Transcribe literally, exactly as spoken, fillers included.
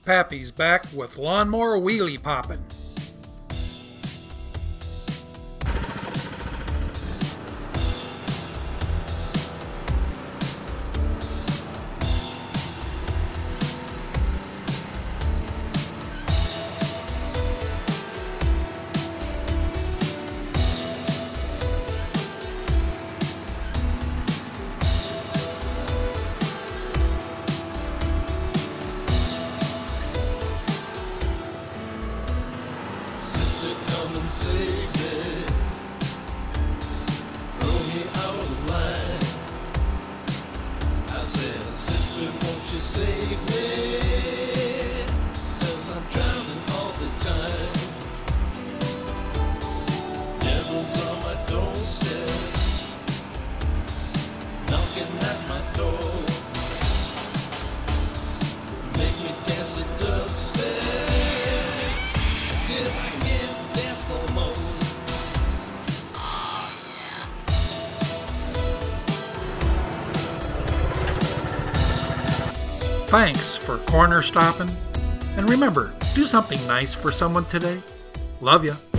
Pappy's back with Lawnmower Wheelie Popp'n. Come and save me, throw me out of line. I said, sister, won't you save me, 'cause I'm drowning all the time. Devil's on my doorstep, knocking at my door, make me dance a dubstep. Thanks for corner stopping. And remember, do something nice for someone today. Love ya.